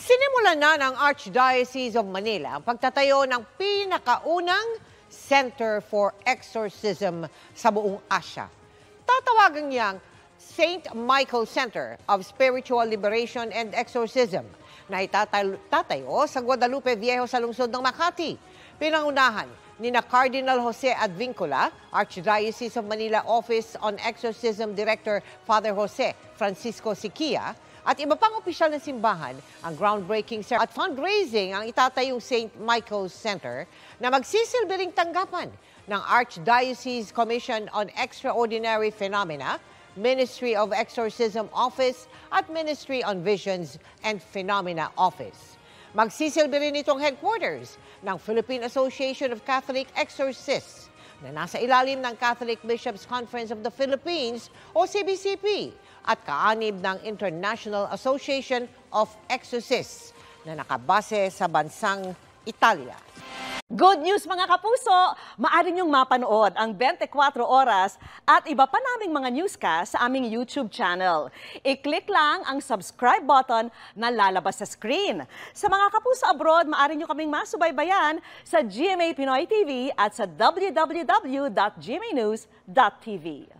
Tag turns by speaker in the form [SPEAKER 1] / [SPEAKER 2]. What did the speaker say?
[SPEAKER 1] Sinimulan na ng Archdiocese of Manila ang pagtatayo ng pinakaunang Center for Exorcism sa buong Asya. Tatawagan niyang St. Michael Center of Spiritual Liberation and Exorcism na itatayo sa Guadalupe Viejo sa lungsod ng Makati. Pinangunahan ni Cardinal Jose Advincula, Archdiocese of Manila Office on Exorcism Director Father Jose Francisco Siquia, at iba pang opisyal ng simbahan ang groundbreaking at fundraising ang itatayong St. Michael's Center na magsisilbing tanggapan ng Archdiocese Commission on Extraordinary Phenomena, Ministry of Exorcism Office at Ministry on Visions and Phenomena Office. Magsisilbi rin itong headquarters ng Philippine Association of Catholic Exorcists na nasa ilalim ng Catholic Bishops Conference of the Philippines o CBCP at kaanib ng International Association of Exorcists na nakabase sa bansang Italia.
[SPEAKER 2] Good news mga kapuso! Maaari niyong mapanood ang 24 Oras at iba pa naming mga newscast sa aming YouTube channel. I-click lang ang subscribe button na lalabas sa screen. Sa mga kapuso abroad, maaari niyo kaming masubaybayan sa GMA Pinoy TV at sa www.gmanews.tv.